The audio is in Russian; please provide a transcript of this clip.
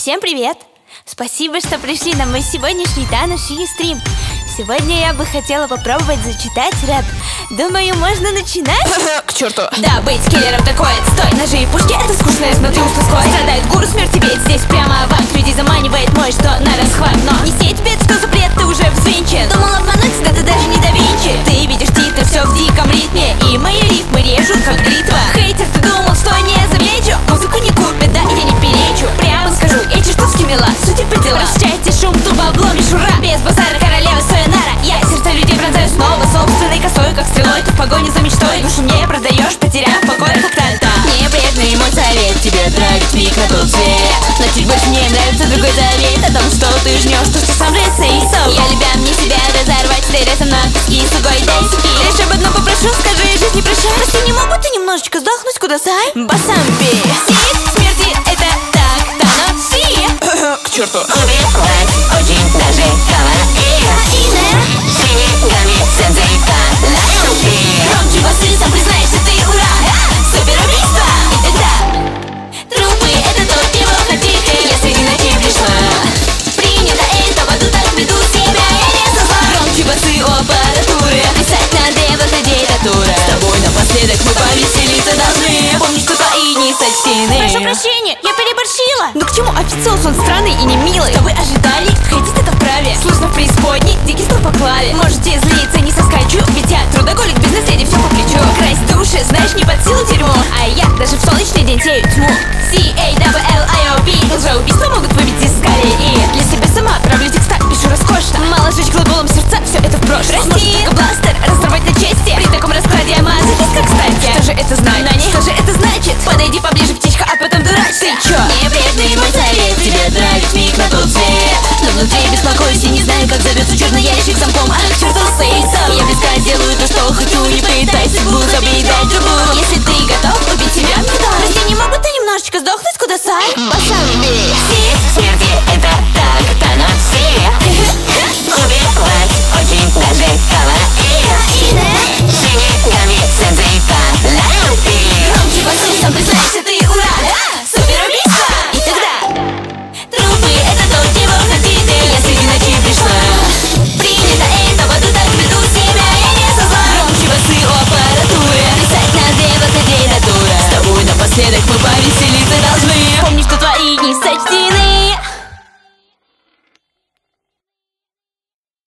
Всем привет! Спасибо, что пришли на мой сегодняшний таноши стрим. Сегодня я бы хотела попробовать зачитать рэп. Думаю, можно начинать? К черту! Да, быть киллером такое отстой. Ножи и пушки, это скучно, я смотрю с тоской. Страдает гуру, смерти бейт, здесь прямо аванс. Людей заманивает мой, что на расхват. Но не сей тебе, что запрет, ты уже взвинчен. Думал обмануть, да ты даже не да Винчи. Ты видишь титры, все в диком ритме. И мои рифмы режут, как бритва. Хейтер, ты думал, что не замечу? Музыку не купят, да, и я не перечу. Прямо скажу, эти штуки мила, сути по делам. Расчайте шум, туба, облом, мишура. Без базара, королева Сайонара. Я сердца людей пронзаю снова собственной косой, как стрелой. Ты в погоне за мечтой, душу мне продаешь, потеряв покой, как танта. Не вредный мой совет, тебе отправить пик на тот свет. Но чуть больше мне нравится другой завет о том, что ты жнешь, то, что сам же say so. Я любя мне себя разорвать, стреляй со мной пески, сугой, дай суки. Лишь об одном попрошу, скажи, жизнь не прощай. Прости, не могу ты немножечко сдохнуть, куда сай? Басамби. Сеть смерти, это так, таноси. К черту! Убивать очень даже каваия. Синегами сенсейка лайфи. Громче басы, сам признаешься, ты ура. Суперубийство. И тогда трупы, это тот, кого хотите. Я среди ночей пришла. Принято это, в аду так веду себя. Я не со зла. Громче басы у аппаратуры. Писать на древо, это диктатура. С тобой напоследок мы повеселиться должны. Помни, что твои дни сочтены. Прошу прощения, я переборщила. Ну к чему официоз, он странный и не милый. Что вы ожидали? Хотите, это вправе. Сложно в преисподней, дикий стол по клаве. Можете злиться, не соскочу. Ведь я трудоголик, без наследия, все по плечу. Красть души, знаешь, не под силу дерьмо. А я даже в солнечный день сею тьму.